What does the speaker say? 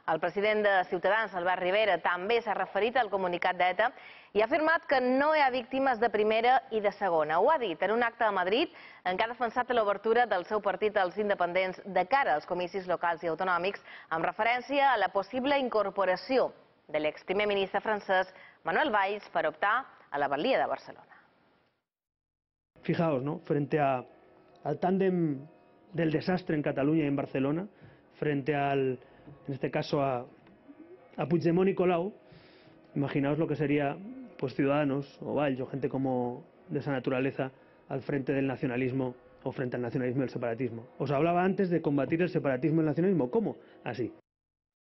El president de Ciutadans, Albert Rivera, també s'ha referit al comunicat d'ETA i ha afirmat que no hi ha víctimes de primera i de segona. Ho ha dit en un acte a Madrid en què ha defensat l'obertura del seu partit als independents de cara als comicis locals i autonòmics, amb referència a la possible incorporació de l'exprimer ministre francès Manuel Valls per optar a la batllia de Barcelona. Fijaos, ¿no? Frente al tándem del desastre en Cataluña y en Barcelona, frente en este caso a Puigdemont y Colau, imaginaos lo que sería pues Ciudadanos o Valls o gente como de esa naturaleza al frente del nacionalismo o frente al nacionalismo y el separatismo. Os hablaba antes de combatir el separatismo y el nacionalismo. ¿Cómo? Así.